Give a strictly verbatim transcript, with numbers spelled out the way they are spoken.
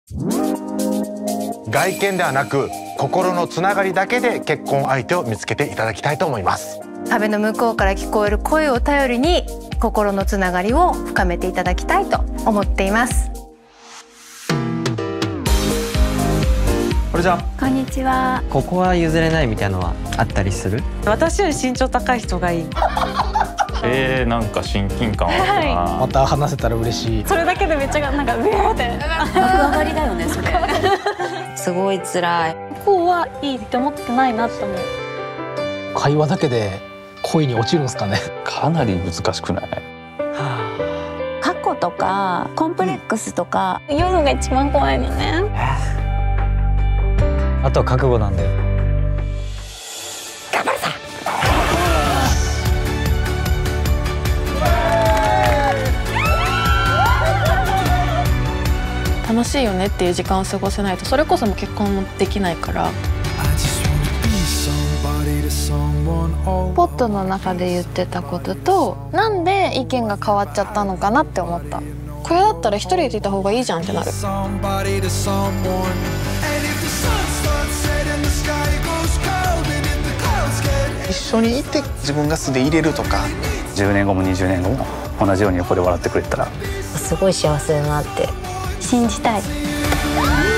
外見ではなく心のつながりだけで結婚相手を見つけていただきたいと思います。 壁の向こうから聞こえる声を頼りに心のつながりを深めていただきたいと思っています。 これじゃこんにちは。 ここは譲れないみたいなのはあったりする？ 私より身長高い人がいい。 えー、なんか親近感あるな、 はい、また話せたら嬉しい。 それだけでめっちゃなんかうわーって爆上がりだよねそれすごい辛い。 こうはいいって思ってないなって思う。 会話だけで恋に落ちるんですかね。 かなり難しくない？ 過去とかコンプレックスとか、 うん、夜が一番怖いのね。 あとは覚悟なんだよ。 頑張るさ。 楽しいよねっていう時間を過ごせないとそれこそも結婚もできないから。ポットの中で言ってたこととなんで意見が変わっちゃったのかなって思った。これだったら一人でいた方がいいじゃんってなる。 一緒にいて自分が素で入れるとか、 じゅうねんごもにじゅうねんごも同じように横で笑ってくれたらすごい幸せだなって信じたい。